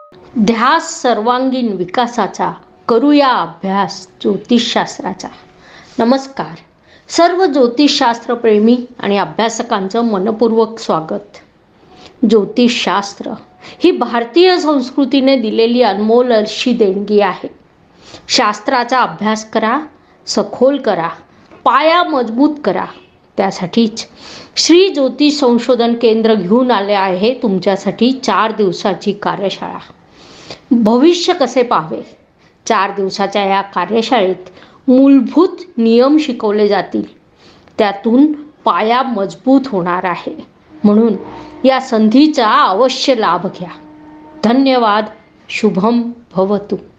ध्यास सर्वांगीण विकासाचा, करूया अभ्यास ज्योतिषशास्त्राचा. नमस्कार सर्व ज्योतिषशास्त्र प्रेमी आणि अभ्यासकांचं मनपूर्वक स्वागत. ज्योतिषशास्त्र ही भारतीय संस्कृतीने दिलेली अनमोल अशी देणगी आहे. शास्त्राचा अभ्यास करा, सखोल करा, पाया मजबूत करा. त्यासाठीच श्री ज्योतिष संशोधन केंद्र घेऊन आले आहे तुमच्यासाठी 4 दिवसाची कार्यशाळा. भविष्य कसे पाहावे. 4 दिवसाच्या या कार्यशाळेत मूलभूत नियम शिकवले जातील. त्यातून पाया मजबूत होणार आहे. म्हणून या संधीचा अवश्य लाभ घ्या. धन्यवाद. शुभम भवतु.